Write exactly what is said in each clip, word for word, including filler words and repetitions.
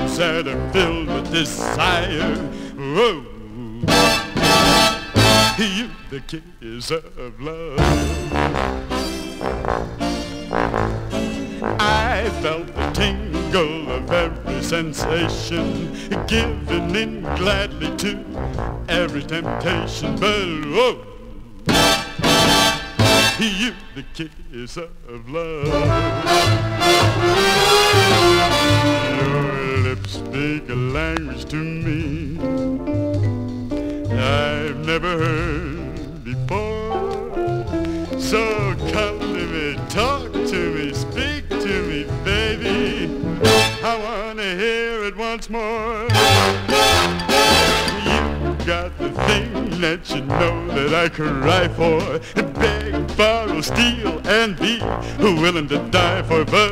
arms that are filled with desire. Whoa, you the kiss of love. I felt the tingle of every sensation, giving in gladly to every temptation. But whoa, you the kiss of love. Your lips speak a language to me I've never heard before. So come to me, talk to me, speak to me, baby. I want to hear it once more. You got the thing that you know that I cry for. Beg, borrow, steal, and be willing to die for. But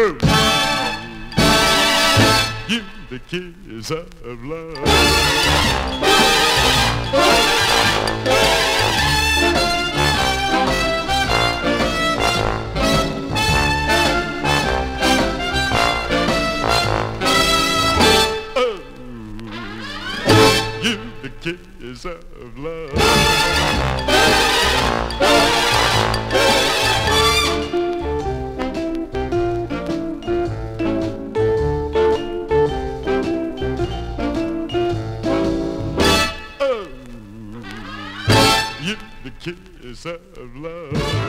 you the kiss of love. You the kiss of love. Oh, you the kiss of love.